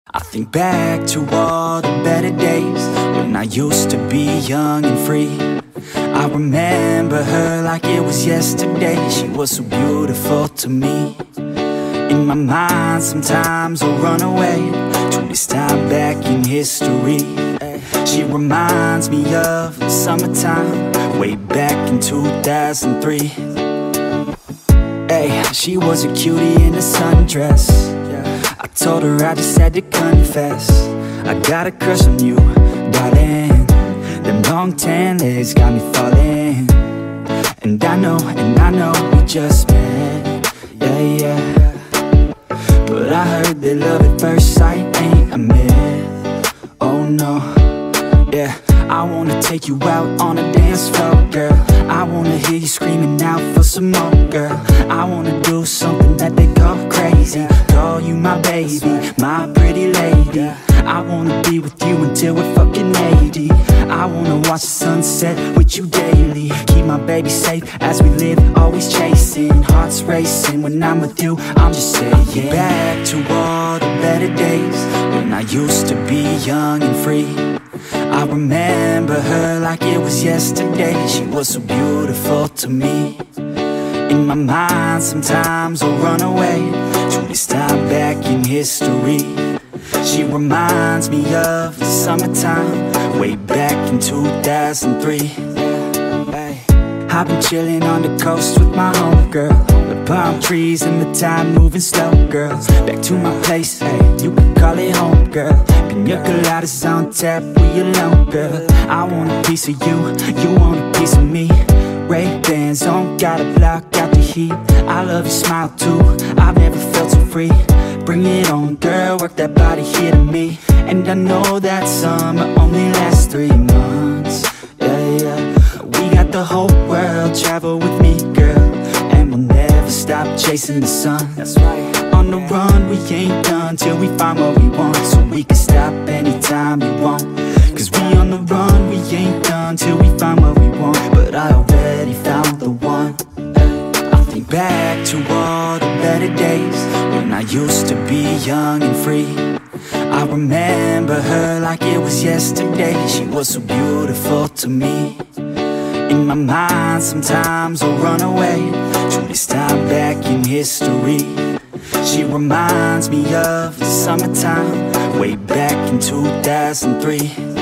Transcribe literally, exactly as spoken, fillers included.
I think back to all the better days when I used to be young and free. I remember her like it was yesterday. She was so beautiful to me. In my mind sometimes I'll run away to this time back in history. She reminds me of the summertime way back in two thousand three. Hey, she was a cutie in a sundress. I told her I just had to confess, I got a crush on you, darling. Them long tan legs got me falling. And I know, and I know we just met, yeah, yeah. But I heard that love at first sight ain't a myth. Oh no, yeah. I wanna take you out on a dance floor, girl. I wanna hear you screaming out for some more, girl. I wanna do something that they call crazy, call you my baby, my pretty lady. I wanna be with you until we're fucking eighty. I wanna watch the sunset with you daily. Keep my baby safe as we live, always chasing. Hearts racing when I'm with you, I'm just saying. Back to all the better days when I used to be young and free. I remember her like it was yesterday. She was so beautiful to me. In my mind sometimes I'll run away to this time back in history. She reminds me of the summertime way back in two thousand three. I've been chilling on the coast with my homegirl, the palm trees and the time moving slow, girls. Back to my place, hey, you can call it home, girl. Pina coladas on tap, we alone, girl. I want a piece of you, you want a piece of me. Ray-Bans on, gotta block out the heat. I love your smile too, I've never felt so free. Bring it on, girl, work that body here to me. And I know that summer only lasts three months, yeah, yeah. We got the whole world, travel with me, girl. And we'll never stop chasing the sun. That's right. On the run, we ain't done till we find what we want. So we can stop anytime you want. Cause we on the run, we ain't done till we find what we want. But I already found the one. I think back to all the better days when I used to be young and free. I remember her like it was yesterday. She was so beautiful to me. In my mind sometimes I'll run away to this time back in history. She reminds me of the summertime way back in two thousand three.